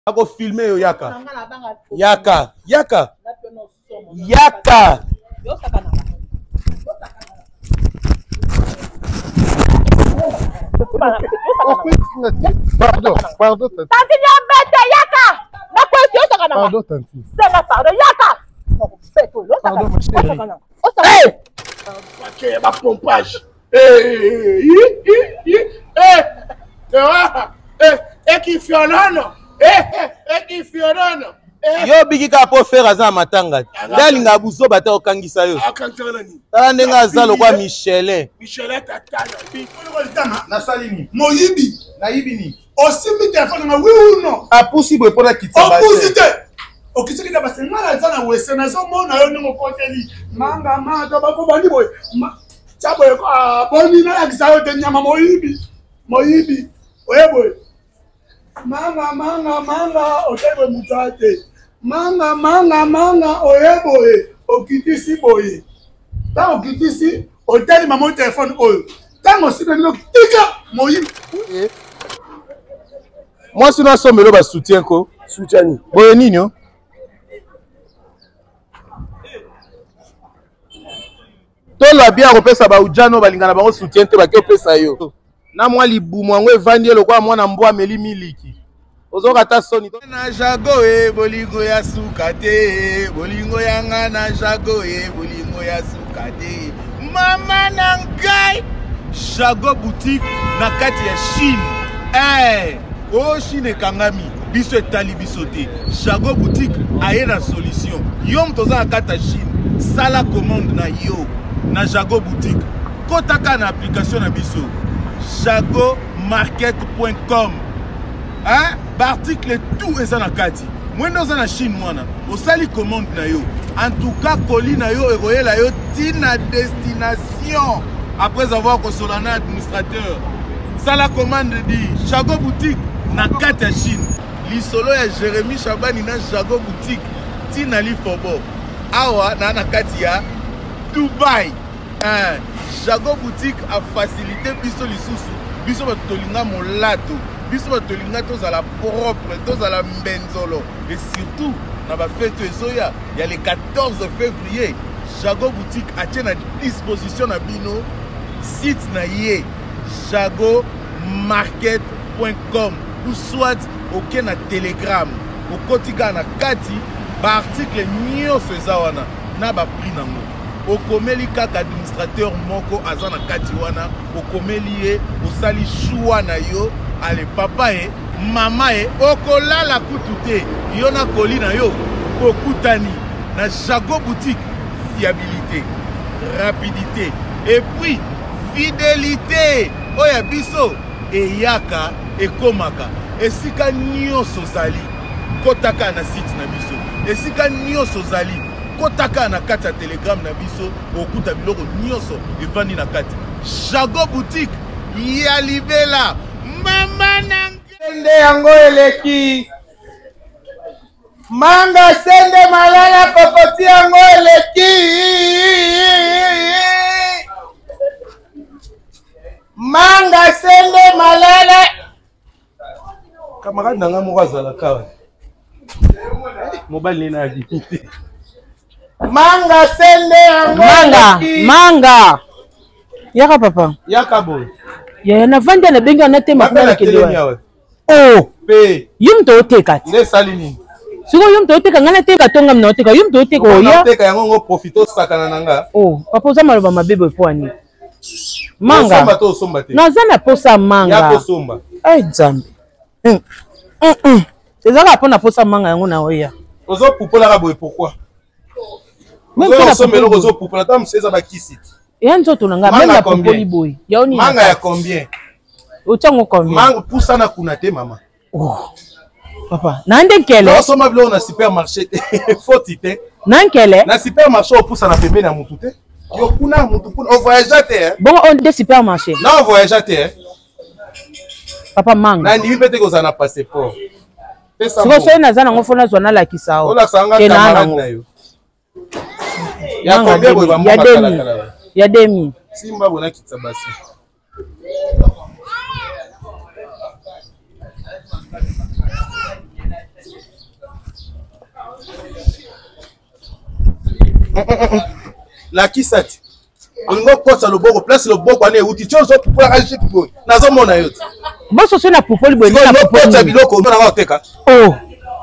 Ako filmer yo yaka. Yaka. Yaka. Yaka. Pardon, pardon. Tanti nyambete yaka. Na kwesi yo saka na. Pardon, tanti. Saka pardon yaka. Pardon, ma chérie. Hey! Ok, ma pompage. Qui fiolano. Qui fiolano. Yo bigi ka po faire aza matanga. Ndalinga buso bata okangisa yo. Tala ndenga azalo kwa Michelin. Michelin tatana. Na salini. Moyibi. Na yibini. Aussi mi téléphone na oui ou non. Apusi boy pona kitaba. Opposite. Okitiki na base ngala zana wese na zo mona yo ningo koteli. Manga manga bako bandi boy. Chabo yo boni na yakisa yo te nyama moyibi. Moyibi. Oye boy. Manga otebe mutate. Manga oye boy. Okitisi boy. Ta okitisi hôtel maman téléphone oyo. Tango sibe no tika moyibi. Moi sinon somelo ba soutien ko. Soutien. Boye nini yo? Tola bien kopesa ba ujano balingana bango soutien te bake opesa yo. Na mwa libumu yango evandi lokwa mwana mbwa meli miliki. Ozoka ta soni na jago bolingo ya sukate bolingo yanga na jago bolingo ya sukate mama na ngai Jago boutique na kati ya Chine. Oh Chine kangami biso etali biso te. Jago boutique aye na solution. Yo mtoza na kati ya Chine sala commande na yo na Jago boutique. Kotaka na application na biso jagomarket.com. Barticle tout eza na kati. Mwendo za na Chine mwana. Osali commande na yo. En tout cas colis na yo eroyela yo tina destination. Après avoir consolé un administrateur, ça la commande dit Jago boutique na kati ya Chine. Lisolo ya Jérémy Chabani na Jago boutique tina li fobo. Awa na kati ya Dubaï. Jago boutique a facilité biso lisusu. Biso batolinga molato. Biso batolinga tozala propre, tozala mbenzolo. Et surtout, na ba fête ezoya, il y a le 14 février, Jago boutique a tient à disposition na bino site na ye jagomarket.com ou soit aucun na Telegram au kotika na kati ba article nyonso eza wana na ba prix nango okomeli kaka administrateur moko aza na kati wana okomeli ye osali choix na yo ale papa e mama e okolala kutu te yo na koli na yo okutani na Jago boutique. Fiabilité, rapidité et puis fidélité. Oya biso e yaka e komaka esika nyonso zali kotaka na site na biso esika nyonso zali kotaka na kati ya Telegram na biso okuta biloko nyonso evandi na kati Jago boutique ya libela mama nangende yango eleki manga sende malala kokoti yango eleki manga sende malala camarade nanga moko azala kawa mobile nina agite manga sende yango manga yaka papa yaka boy ya na vanda na benga na tema kuna kelewa oh pe yum to tekati nde sali nini siko yum to teka ngana teka tonga mna teka yum to teka oya teka yango ngo profito sakana nanga oh papa za maloba mabebe poani manga somba to somba te naza na posa manga ya ko somba ai zambi ezala pona posa manga yango na oya ozo pupola ka boy pourquoi même ça somelo ozo pupola tam seza ba kisiti ya nzoto nanga même la popoli boy yaoni manga ya combien ochango combien manga poussa na kuna te mama oh papa nande kele no soma bilo na supermarché foti te nankele na supermarché o poussa na pembeni na mutu te yo kuna mutu kuna on voyage te bon on de supermarché na on voyage te papa manga na ni pete ko za na passeport pesa siko so na za na ngofona zona la kisao ola sanga camarade na yo ya combien boy ba mama kala ya demi simba bona kitabasi La kisati. Olingo kosa loboko place loboko ane uti chozo pour la chic boy. Nazo mona yote. Boso so na popoli boy na popoli. Kosa biloko na oteka. Oh.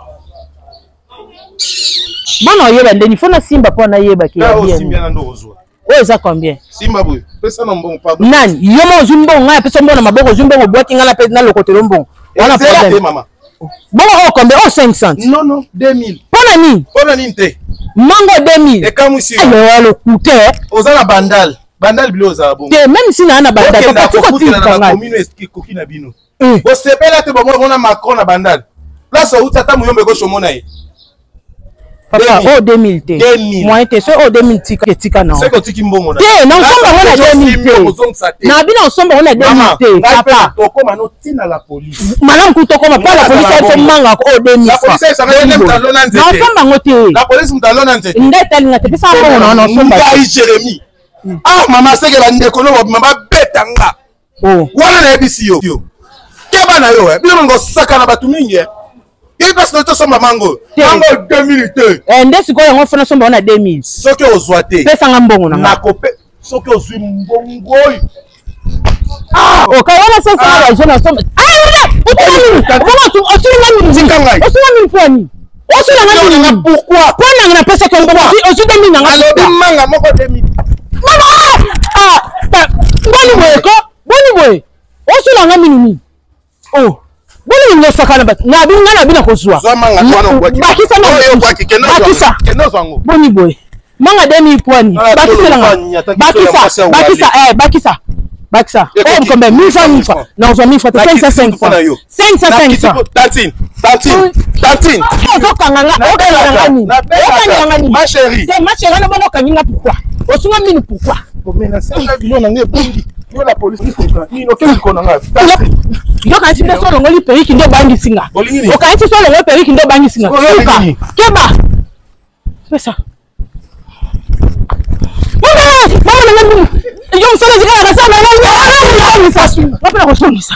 Bono yeba ndeni fona simba po na yeba ki. Ah simba na ndo ozwa. Oh eza combien? Simba boy. Pesa na mbongo pardon. Nani? Yomo ozumbo nga pesa mbona maboko ozumbo boîte ngala pesa na lokotelo mbongo. Wana problème mama. Bon oh combien? Oh 500. Non 2000. Pona ni? Pona ni nte. Mango 2000. Et comme si alors coûté ozala bandal. Bandal bilo ozala bon. Même si na bandal papa tiko tika na commune eskoki na bino. Bo sepela te bomo bona Macron na bandal. Place où tata muyombe ko chomona yi. Papa oh 2000 te. Moi te so oh 2000 tika non. C'est que tiki mbongo na. Te na nsomba wana 2000 te. Na bino nsomba wana 2000 te. Papa tokoma no tina la police. Malam ku tokoma pa la police elle manga oh 2000. La police ça va même talona nzete. Na nsomba ngote. La police mtalona nzete. Ndeta linga te pesa mbongo na nsomba. Ngai Jérémy. Ah mama seke la ndeko no mama betanga. Oh. Wana na ebisi yo. Keba na yo bino ngo saka na batu mingi. Il passe le temps sur ma mango. Mango 2000 te. Ndesi ko yango fona somba na 2000. Soki ozwate. Pesa ngambongo na. Na kope soki ozwi mbongo. Ah, okawana sasa na jeune somba. Ah, utani. Comment tu ngami nzingangai? Osuna mponi. Osuna ngami pourquoi? Pona na pesa ko ngomba. Osu 2000 nganga. Alobi manga moko 2000. Mama! Ah, boni boyeko. Boni boy. Osuna ngami nini? Oh. Boni ngo sakana bat. Na binga na bina kozwa. Zwa manga twana ngwaki. Bakisa na yo ngwaki keno. Bakisa. Keno zango. Boni boy. Manga 2000 poani. Bakisa langa. Bakisa. Bakisa bakisa. Bakisa. Oh combien 1000 francs. Non, 1000 francs. 500. 500. Tatine. Okanganga. Ma chérie. Ma chérie na bono kanyinga pourquoi? Osunga mini pourquoi? Mais na sanga bilo na ngebundi. Yo la police ni okeli konanga. Yo kan si so lo ngoli periki ndo bangi singa. O kan si so lo ngoli periki ndo bangi singa. Keba. Pesa. Mama. Yo msala zika na sana na sasu. Wapela ko sonisa.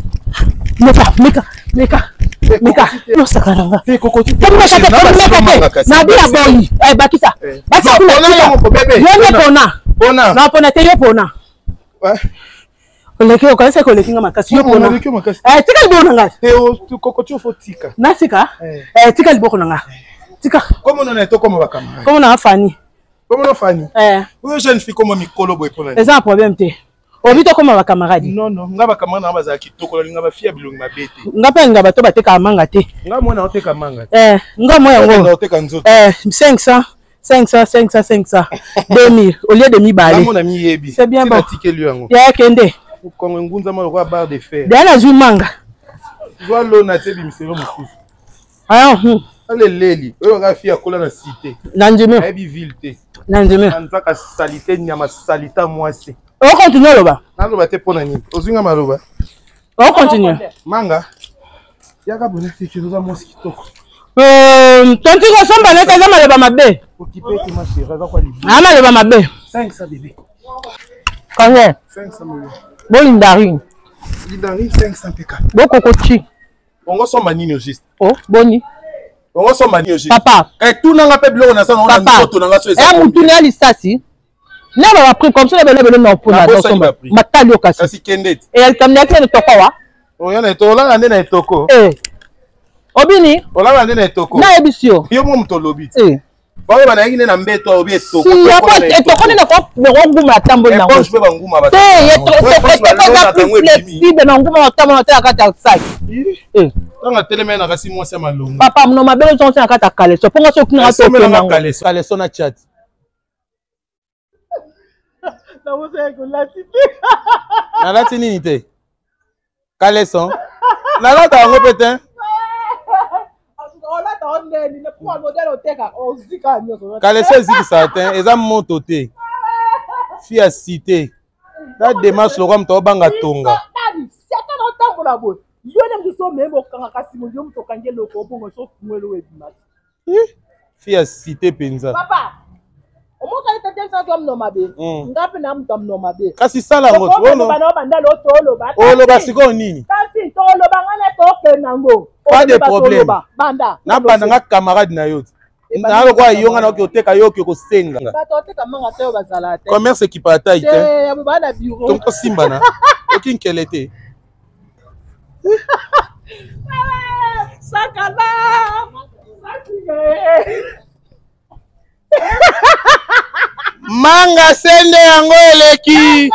Meka. Yo sakaranga. Kokoti. Na bila boyi. Bakisa. Bakisa kuna. Pona. Na pona te yo pona. Oleke okanisa kolekinga makasi yo pona. Tika libona ngati. Kokoti fo tika. Nasika? Tika liboko nga. Tika. Comment on est comme bakamara? Comment on a Fanny? Comment on Fanny? Oui, jeune fille comme mikolo boy pona. C'est un problème te. Obito comme ba camarade. Non, nga ba camarade na baza kitoko nga ba fia bilongi mabete. Nga pe nga bato bateka manga te. Nga mwana oteka manga. Nga moya ngo. Nga oteka nzoto. 500. 2000 au lieu de mi balé. C'est bien bon. Ya kende. Kongo ngunza ma roi barre de fer. Dana zu manga. Zo lo na tebi miselo mususu. Ah ale leli, oyo ga fia kola na cité. Nanjeme. Ebi ville te. Nanjeme. Anzaka salité nyama salita mwasi. On continue là-bas. Naloba te pona nini. Ozinga maloba. On continue. Manga. Yaka bona fikiruza mwasi kitoko. Tonti ko somba na kaza maleba mabe. Occupé que ma chérie, va quoi libre. Ah maleba mabe. 500 bébé. Combien? 500 millions. Bolindari. Lindari 500 PK. Bokokochi. Bongo somba nini au juste. Oh, boni. Bongo somba nini au juste. Papa. Et tout nanga pe biloko na sa na nzoto nanga so esa. Mutuni ali sasi. Na ba pris comme ça bele na opona na somba. Matali okasi. Kasi kendet. Et elle tamna tene tokawa. Oyana etola na etoko. Obini. Ola na etoko. Na ebisio. Yo mo mtolobi. Bawe bana yingine na mbeto obi etoko. Si ya pas etoko na ko nguma atamboli na. Bon je peux ba nguma ba. Flexible na nguma atamboli na kata sac. Tanga teleme na kasi mwasi malongo. Papa mno mabelo zonse na kata kale. So ponga so kuna to na kale so na chat. Na wo se ko lati. Na lati nini te? Kale son. Na lata ngo petin. Kalese ziki certain eza moto te fi a cité la démarche le roi to banga tonga fi a cité penza papa omoka ita no mabe ngapi na mtu no mabe kasi sala ngoto ono basiko nini kasi to lo bangana to kenango pas de problème na banda nga camarade na yote Na lokwa yonga na okoteka yo kosenga. Bato oteka manga te bazala te. Commerce qui pa taille te. Ya bana bureau. Donc simba na. Aucune qualité. Sakana. Manga sende yango eleki.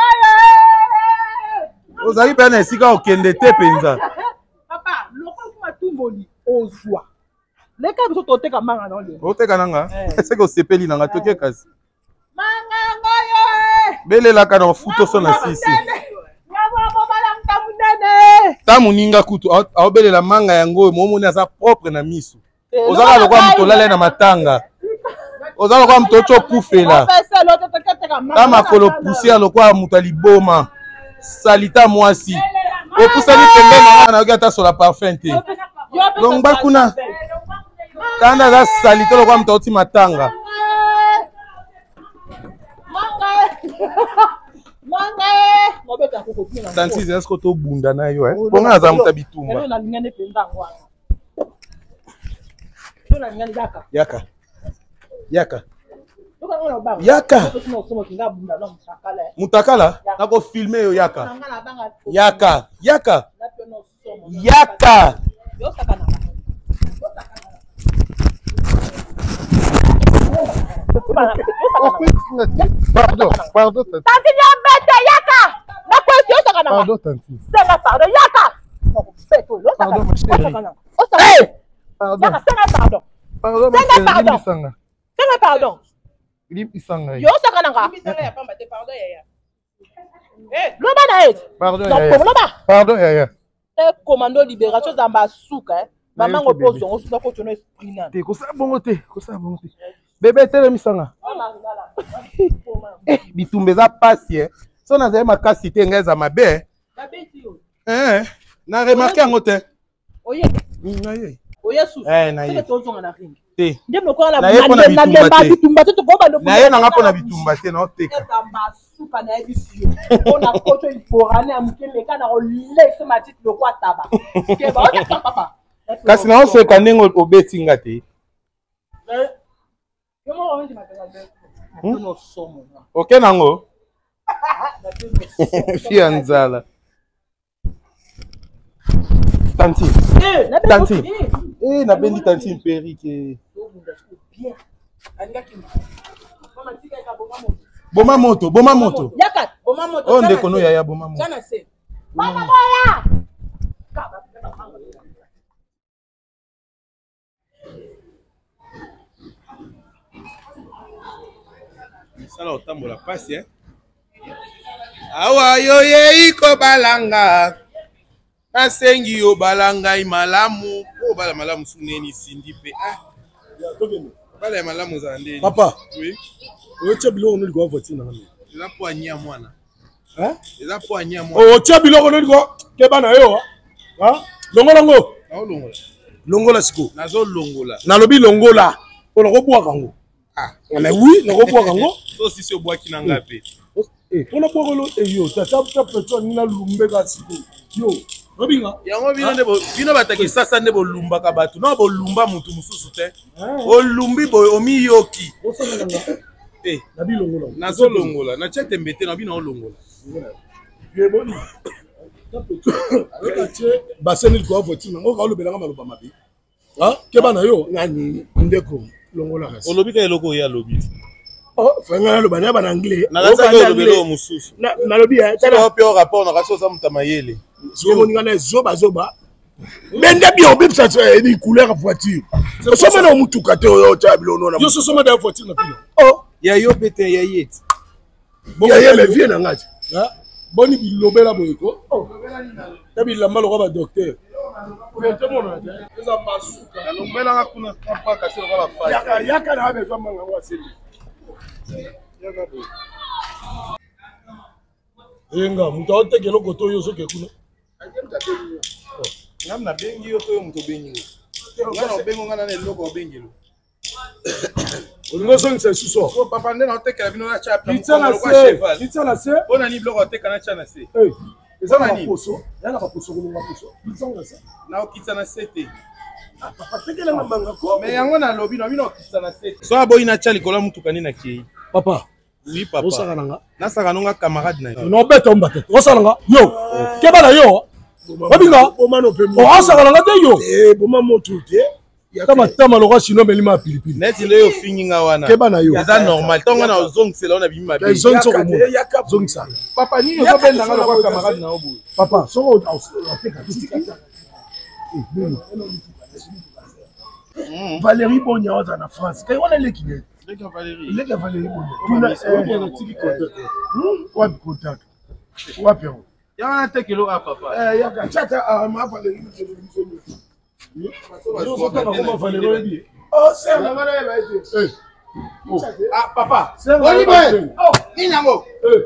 Ozali pe na esika okende te penza. Papa, loko kuma tumboli ozwa. Leka biso toteka manga na ole. Oteka nanga? C'est que osepeli nanga toke kasi. Manga ngoyo. Belela kana futo so na sisi. Tamu ninga kutu aobelela manga yango momoni aza propre na misu. Ozala lokwa mutolala na matanga. Ozala lokwa mutocho kufela. Kama kolo poussière lokwa mutaliboma. Salita mwasi. Opusali pembeni na ogata sur la parfum te. Longba kuna. Kanda za salito lokwa mutoti matanga. Tanti est-ce que to bunda na yo bonga za muta bitumba. Yaka. Yaka. Yaka. Mutakala nako filmer yo yaka. Yaka. Yaka. Yaka. Pardon. Tanti nyambete yaka. Na kwesi osakana. Pardon, Tanti. Senga pardon yaka. Pardon, ma chérie. Pardon. Yaka senga pardon. Pardon, ma chérie. Senga pardon. Isanga. Yo sakana nga. Misanga ya pamba te pardon yaya. Loba na et. Pardon, yaya. Pardon, yaya. Commando libération zamba souka. Maman repose on se doit continuer esprit na. Te kosa bongo te. Bébé tele misanga. Bitumbe za pasi so na zema makasi te ngeza mabe. Na remarqué ngo te. Oye. Na ye. Oye su. Na ye. C'est tozonga na ring. Te. Ndem lokola na lemba bitumba te to boba ndo. Na ye na nga pona bitumba te na oteka. Zamba souka na ebisi. Ona kocho iforane amukeme kana o lexe matite lokwa taba. Ke ba oka papa. Kasi na oseka ndenge obeti nga te. Ok nango. Fia nzala. Tanti. Tanti. Na bendi tanti perike. Boma moto. Yaka, boma moto. Oh ndeko no yaya boma moto. Sana se. Mama moya. Sala otambola pasi awa yo yei ko balanga asengi yo balanga imalamu o bala malamu suneni sindi pe bala malamu za ndeni Papa. Oui. Oche biloko no liko voiture na ngami. Eza po anya mwana. Eza po anya Oh, mwana. oche biloko no liko keba na yo. Longola ngo. Longola. Longola siko. Nazo longola. Nalobi longola. Ona ko bwa kango. Mais oui, na ko bwa kango. So si obwaki na ngape. On a pas relo yo, tata personne ni na lumbe ka siko. Yo, robinga. Yango bino bataki sasa nde bolumba ka batu. No bolumba mutu mususu te. Olumbi boy omi yoki. Na bi longola. Nazo longola. Na chete mbete na bino longola. Yeboni. Avec atie baseni ko voiture ngo ka lobelanga maloba mabe. Keba na yo ngani ndeko longola kasi. Olobi ka eloko ya lobi. Fanga loba na ba na anglais. Na kasa ko lobelo mususu. Na lobi ya tala pio rapport na kaso sa mutamayele. Zo ngana zoba. Bende bi obipsa ni couleur voiture. So mana mutuka te yo tabilo no na. Yo so mana voiture na pino. Ya yo pete ya yet. Ya ye me vie na ngati. Boni bilobela boyeko. Tabi la malo ba docteur. Yaka na habe zama nga waseli. Yaka bo. Yenga muta otekelo koto yo soke kuna. Ngamna bengi yo to muto bengi. Ngana bengo ngana ne loko bengelo. Olingo songisa suso. So papa ndena otekela bino na chapa. Itana se. Ona ni bloko otekana chana se. Eza na poso. Yana ba poso kolonga poso. Itanga se. Na okitana sete. Mais yango na lobby na bino okisa na set. So aboyi na tia likolo mutuka ni na kei. Papa. Oui papa. Osaka nanga. Na saka nonga camarade na yo. No beta mbate. Osaka nanga. Yo. Keba na yo. Babinga. Osaka nanga te yo. Boma moto te. Kama tama lo chino melima pilipili. Neti le yo finginga wana. Keba na yo. Eza normal. Tonga na zong sela on a bima be. Zong so mo. Zong sa. Papa ni yo benda nga lo camarade na obu. Papa, so Valérie Bonia was en France. Quand on est l'équipe. Valérie Bonia. What contact? What people? Ya wana te kilo a papa. Ya ka chata ma Valérie. Oh, c'est la mara ba été. Ah papa. Olivier. Oh, inyango.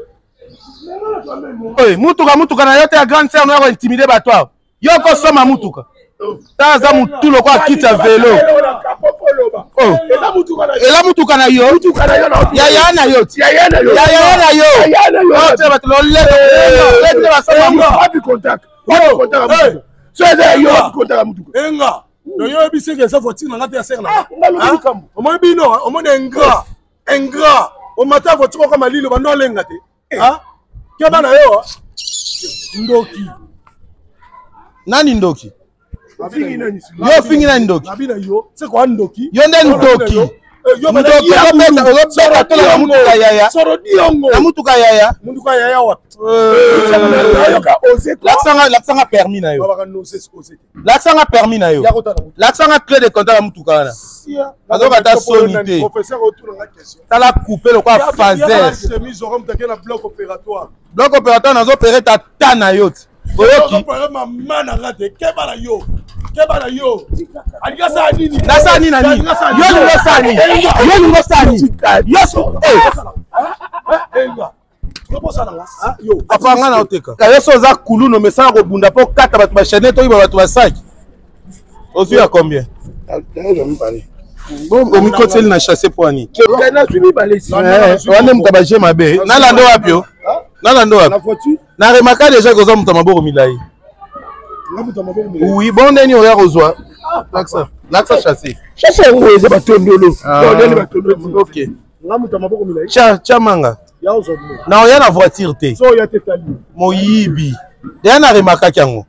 Oye, mutuka na yo te ya grande sœur na ko intimider bato. Yo ko soma mutuka. Taza mutulo kwa kita velo. Oh. Ela mutuka na yo. Ya na yo. Ya na yo. Oh, te bato lo le ba soma mutuka. Happy contact. So there you have contact mutuka. Enga. No yo bi que ça faut na ngati ya sœur na. O mo bi no, o mo engra. O mata faut ko kama lilo ba no lenga te. Ah? Keba na yo. Ndoki. Nani ndoki? Yo fingi na ndoki. Nabina yo. C'est quoi ndoki? Yo nde ndoki. Yo beta tola na mutuka yaya. Soro diongo. Na mutuka yaya. Mutuka yaya wa. L'accent permis na yo. L'accent permis na yo. L'accent clé de contact na mutuka wana. Azoka ta sonité. Professeur autour na question. Tala couper le quoi phaser. Chemise au rhum na bloc opératoire. Bloc opératoire nazo opérer ta tana yo. Oyoki. Ma mana ngate keba na yo. Keba na yo. Alika sa nini? Na sa nini nani? Yo ngo sani. Yo ngo sani. Yo so. Enga. Yo. Apanga na oteka. Ka yo so za kuluno mesana ko bunda po kata bato ba chaîne to iba bato ba sac. Ozu ya combien? Bon, au micro tel na chasser poani. Kana subi balesi. Wane mutabaje mabe. Na lando wapi yo? Na lando wapi? Na remarqué déjà que ça muta maboko milai. Oui, bon neni oya kozwa. L'accent chassé. Chassé ngo eze batondolo. Neni batondolo. OK. Ngamuta maboko milai. Cha manga. Ya ozo. Na oya na voiture te. So ya tetali. Moyibi. Ya na remarqué kyango.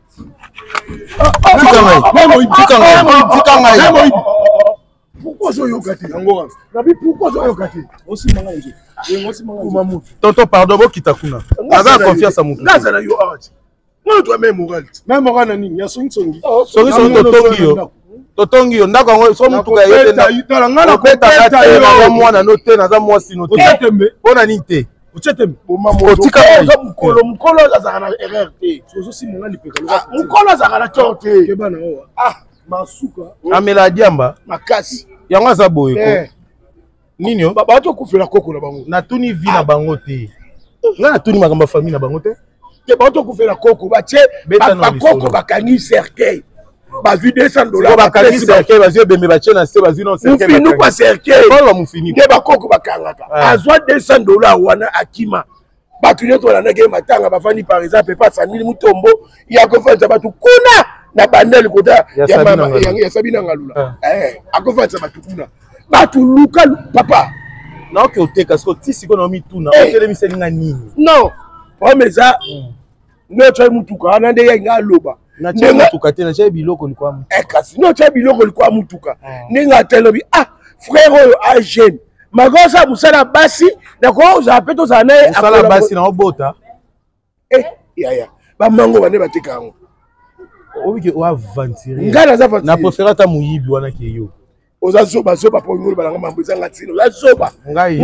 Pourquoi so yo gâté? Pourquoi so yo gâté? Aussi manga nje. Tonton pardon bo kitakuna. Aza confiance à mutu. Naza na yo arati. Moi toi même moral. Même moral na nini? Ya songi. Songi totongi yo. Totongi yo ndako ngo so mutu ka yete na. Tala ngana beta kate na mwana no te na za mwasi no te. Bona nini te? Ochetembe. Otika mukolo azaka na erreur te. Sozo si monga lipeka. Mukolo azaka na torte. Keba na yo. Ah, masuka. Amela diamba. Makasi. Yango aza boye ko. Nini yo? Ba to kufela koko na bango. Na tuni vi na bango te. Nga na tuni makamba famille na bango te. Ke ba to kufela koko ba tie ba koko bakangi cercueil. Ba vu $200 bakangi cercueil ba yeux bembe ba tie na se ba non cercueil. Mufinu kwa cercueil. Ba mufini. Ke ba koko bakangaka. Azwa $200 wana akima. Batu nyoto wana ke matanga bafani par exemple pas 100 000 mutombo ya kofanza batu kuna na bandeli kota ya mama ya Sabina Ngalula. Akofanza batu kuna. Batu luka papa. Na oke oteka sko tisi ko na mi tuna. Otele mi selinga nini? Non. Omeza. No try mutuka na nde ya ngaloba. Na try mutuka te na try biloko likwa mu. Kasi no try biloko likwa mutuka. Ninga telobi frère oyo a jeune. Magosa musala basi na ko za peto za nae musala basi na obota. Ya. Ba mango bane bateka ngo. Obike o aventurer. Ngala za aventurer. Na préférer ta muyibi wana ke yo. Ozazoba po ngolo balanga mambuza ngatino. Ozazoba. Ngai.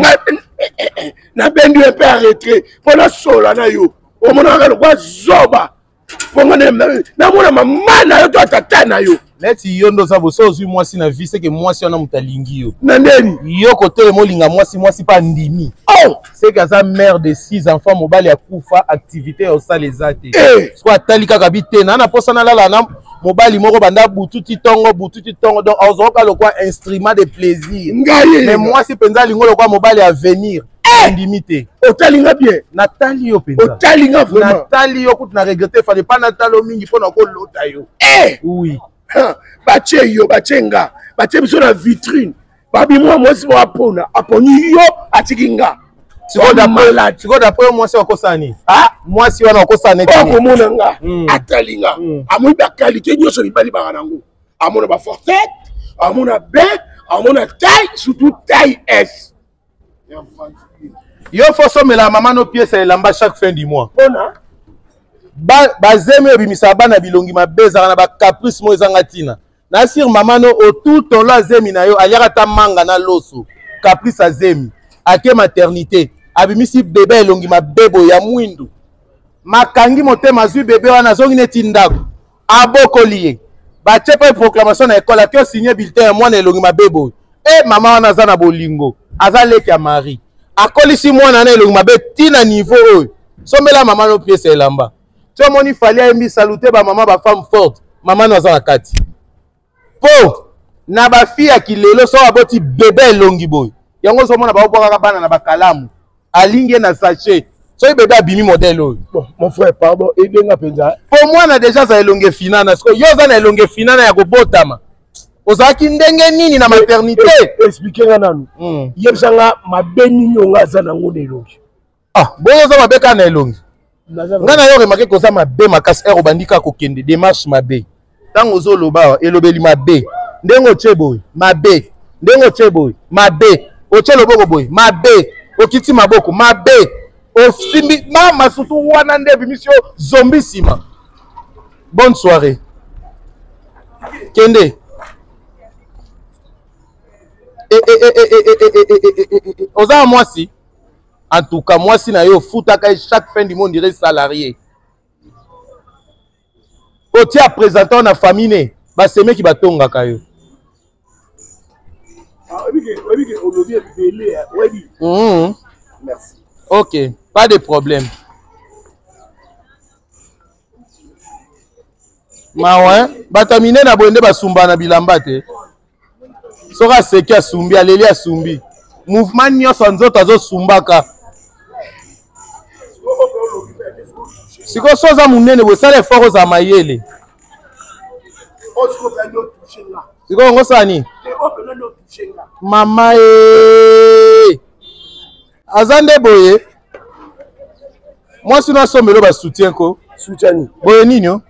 Na bendu epe arrêter. Pona sola na yo. O mona ngalo kwa zoba. Ponga na mona mama na yo to tata na yo. Leti yondo za boso ozui mwasi na vie c'est que mwasi wana mutalingi yo. Na ndeni? Yo kote molinga mwasi pa ndimi. Oh, c'est que sa mère de 6 enfants mobali ya kufa activité au sa les ate. Soit talika kabite na posa na lala na mobali moko banda bututi tongo donc ozoka lo kwa instrument de plaisir. Ngai. Mais mwasi penza lingo lo kwa mobali à venir. Indimité. Otalinga bien. Natali yo penza. Otalinga vraiment. Natali yo kutu na regretter fallait pas natalo mingi pona ko lota yo. Eh. Oui. batie yo batie nga batie biso na vitrine babi mwasi wapona aponi yo atikinga siko d'après mwasi wakosani mwasi wana wakosani okomona nga atalinga amoni bakalite nyonso mibali baka nango amona bafortete amona bec amona taille surtout taille S yo faut somela mama no pièce elamba chaque fin du mois mpona bazemi obimisa bana bilongi mabe ezaka na bacaprice mo ezanga ntina na sir mama no autour tolo azemi na yo aliaka ta manga na loso caprice azemi ake maternité abimisi bebe elongi mabebo ya mwindu makangi motema azwi bebe wana azongi neti ndako abokoli ye batie mpe proclamation na ekole ake osinye bulletin ya mwana elongi mabebo mama wana aza na bolingo aza leki ya mari akolisi mwana na elongi mabe ntina niveau oyo sombela mama no piese elamba ti omoni fali ayembi salute bamama bafemme forte mama no aza na kati po na bafi ya kilelo so aboti bebe elongi boye yango ozomona baobwakaka bana na bakalamu alingi ye na sachet soki bebe abimi modele oyo mon frère pardon ebenga mpenza po mwana deja aza elonge finana siko yo oza na elonge finana ya kobotama ozalaki ndenge nini na maternité explike nga nanu yebisanga mabe nini onga aza nango na elongi boyo oza mabe kaka na elongi nga na yo remake koza mabe makasi ere obandi kaka kokende démarche mabe ntango ozoloba elobeli mabe ndenge otie boye mabe ndenge otie boye mabe otie loboko boye mabe okiti maboko mabe osimbi mama surtout wana nde ebimisi yo zombi nsima bonne soirée kende oza mwasi en tout cas mwasi na yo futaka chaque fin du mois dirait salarié otia présentant na famille ne basemeki batongaka yo merci ok pas de problème mawa batamine na boye nde basumba na bilamba te soki aseki asumbi aleli asumbi mouvement nyonso nzoto azosumbaka sikoyo so oza monene boye sala effort ozala mayele sikoyo yango sani mama aza nde boye mwasi no asombelo basoutien ko boye nini o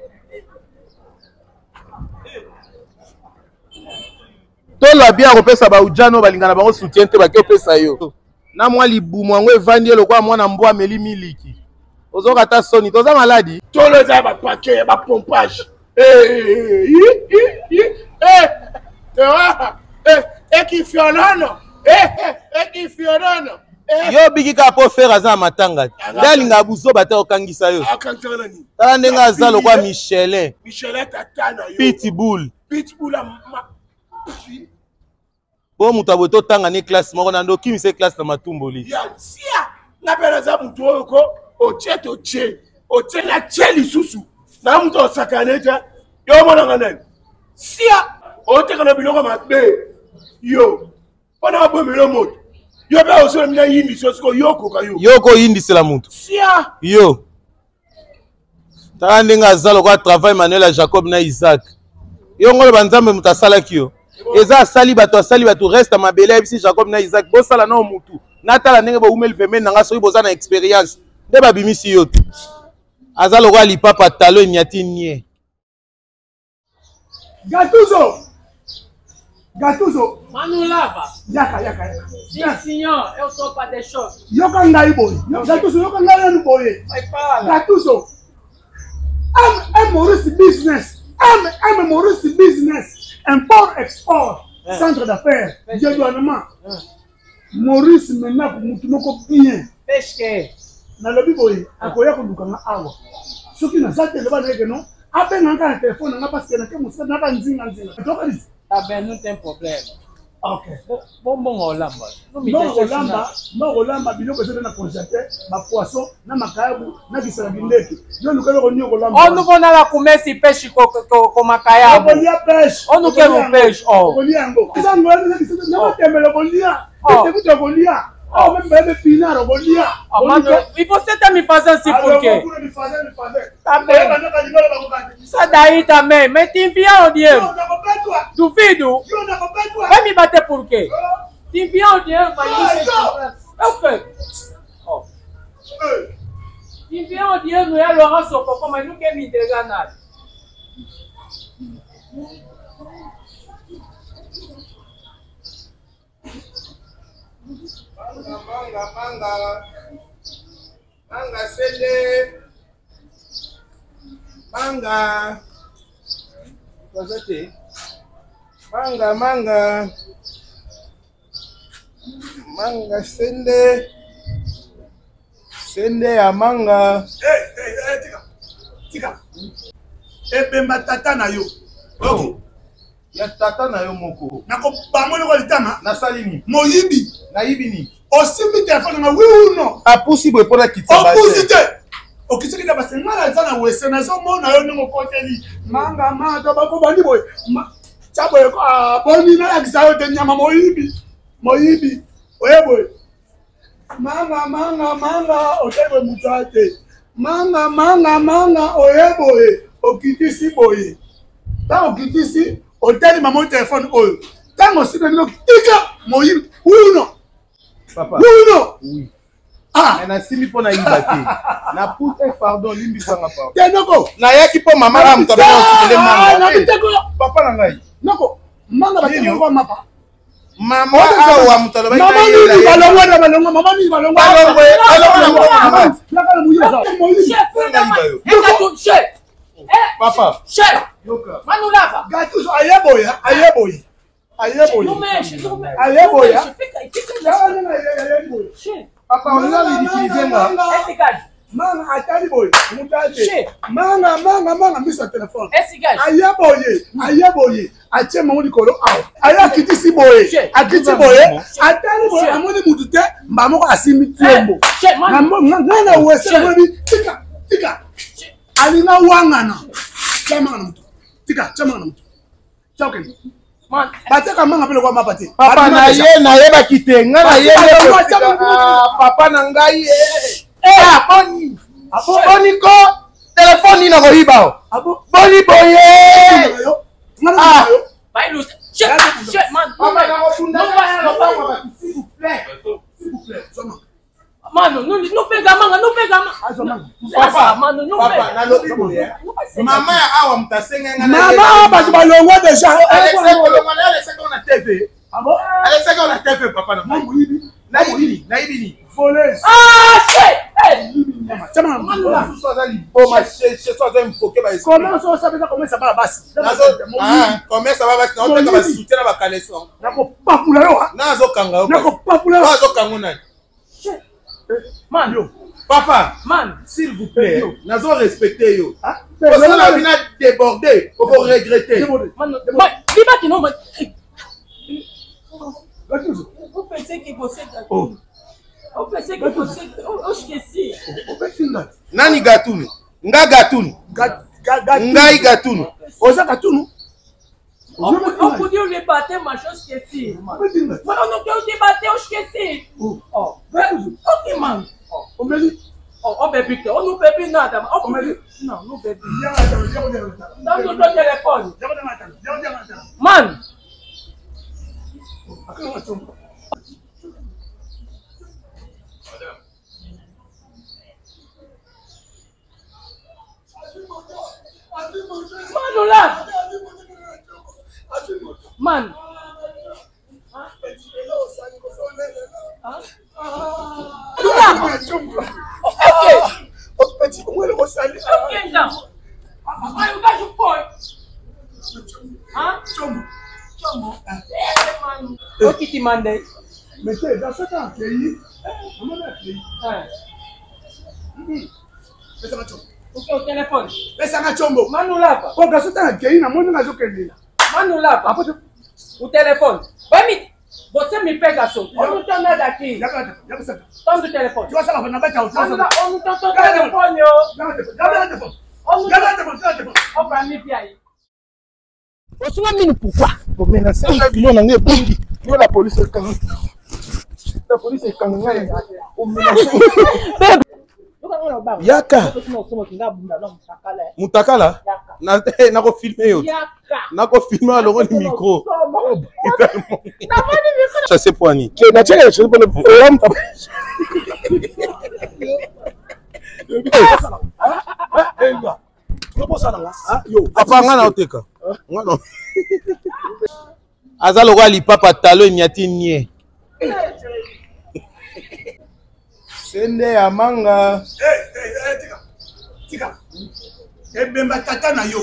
tolwa bia kopesa baujano balingana bango soutien te bake opesa yo na mwa libumu yango evandi ye lokola mwana mbwa ameli miliki ozoka ta soni toza maladi tolo eza ya bapake ya bapompage ekifionono ekifionono yo biki kaka po fere aza na matanga te nde alingaka buzoba te okangisa yo tala ndenge aza lokola michelin pitbull po moto aboye totanga ne classe moko na nde okimise classe na matumboli sia nga mpe naza motu oyo ko otie totie otie na tie lisusu na moto osakane te yo omonanga nani sia otekana biloko mabe yo mpona babomelo moto yo mpe osolo mina yindisi osiko yo okoka yo koyindisela moto sia yo tala ndenge aza lokola travail manuel ya jacob na isaac yo ngolo banzambe moto asalaki yo eza asali bato reste mabele ayebisi jacob na isaac bosala nao mutu natala ndenge boumeli pembeni nanga soki boza na expérience nde babimisi yo te aza lokola lipapa talo eniati nie Gattuso Manulava. Yaka. Sim, senhor, eu sou para deixar. Yoka ngai boy. Gattuso yoka ngai no boy. Vai fala. Gattuso. I'm Maurice business. I'm Maurice business. Import export. Centre d'affaires. Dédouanement. Maurice maintenant mutu moko bien. Pesque. Na lobi boy. Akoya ko dukanga awa. Soki na sate le ba neke no. Abenga ka téléphone nga parce que na ke musa na ba nzinga. Tokalisi. Tá bem, não tem problema. Ok. Bom Rolamba. Não me Bon deixa Rolamba, bon Rolamba, biloko eza na congélateur, ba poisson, na makayabu, na bisabindeki. Yo luka loko nyo Rolamba. Oh, não vou nada comer esse peixe com macayabu. Okolia pêche. Oh, não quero peixe. Oh. Okolia ngo. Eza ngwana na bisabindeki, na matembele okolia. Ete kuta okolia. Oh, même Pinard, on va dire. Il faut cette façon si pour que. Ça d'ailleurs ta main, mais tu viens au Dieu. Tu fais d'où? Pas mi battre pour que. Tu viens au Dieu, ok. Tu viens au Dieu, nous allons Laurent Soko, comme nous qui nous dégagons. Manga sele. Manga. Wazate. Manga. Manga sende. Sende ya manga. Tika. Ebemba tata na yo. Oh. Ya tata na yo moko. Nako bamoni ko litama. Na salini. Moyibi. Na yibini. Osimbi téléphone na oui ou non? Apusi boy pona kitaba. Opposite. Okisiki da base ngala zana wese na zo mona yo ningo koteli. Manga to bako bandi boy. Chabo ko boni na yakisa te nyama moyibi. Oye boy. Manga otebe mutate. Manga oye boy. Okitisi boy. Ta okitisi oteli mama téléphone oyo. Tango sibe no tika moyibi. Oui ou non? Papa. Oui ou non? Oui. Ah, na simi pona yibate. Na pousse pardon limbi sanga pardon. Tenoko. Na yaki po mama ram to ba manga. Na biteko. Papa na ngai. Noko. Manga ba tengo kwa mapa. Mama awa mutalo ba. Mama ni balongwa na balongwa. Mama ni balongwa. Chef. Papa. Chef. Manulava. Gatus ayeboya. Papa on a utilisé moi. Manga atali boy. Mutate. Manga misa téléphone. Ayeboye. Ache mamoni kolo aw. Aya kitisi boye. Akiti boye. Atali boye amoni mutute mbamoko asimi tiembo. Ngana wese bobi tika. Alina wangana. Chama na mtu. Tika. Chauken. Bateka manga pele kwa mapati. Papa na ye ba kite ngana ye. Papa na ngai boni. Boni ko téléphone na ko hibao. Boni boye. Ngana yo. Bailu. Chef man. Papa na ko funda. S'il vous plaît. Mano, não pega manga. Papa, mano, não papa, pega. na lobi boye. Mama awa mtasenga ngana. Mama ba balongwa déjà. Alexandre na TV. Abo. Alexandre na TV papa na. Naibini. Voleuse. Ah, chef. Chama. Oh ma chez toi un foké ba. Comment ça veut dire comment ça va basi? Comment ça va basi? Na on va soutien na ba caleçon. Nako papula yo. Nazo kanga. Nako papula yo. Nazo kangona. Man, papa, man, s'il vous plaît, nous avons respecté yo. Parce qu'on a bien débordé, on va regretter. Man, dis-moi que non, mais... Vous pensez qu'il possède... Vous pensez qu'il possède... Oh, je sais. Nani Gatoun? Nga Gatoun. Ngai Gatoun. Oza Gatoun. On peut dire le baptême, ma chose que si. On peut dire le baptême, je sais. Oh, ok, man. On me dit. Oh, bébé, on nous bébé, nada. On me dit. Non, nous bébé. Dans notre téléphone. Man. Man, là. Man. Mais dans ce cas, pays, on a pays. Au téléphone. Laisse un chombo. Manulapa. Pour que ce temps, pays, on a un joker. Manulapa. Au téléphone. Você me pega só. Eu não tenho nada aqui. Toma o telefone. Tu vas savoir, on n'a pas de telefone. Eu não tenho telefone. Ó, pra mim, aí. Você não me pourquoi? Pour menacer la vie, on en est bon. La police est quand même. la police ekanga yaka mutakala nakofilme yo nakofilme alongo ni micro chasse poani papa nga na oteka aza lokola lipapa talo emiati nie sende ya manga tika ebemba tata na yo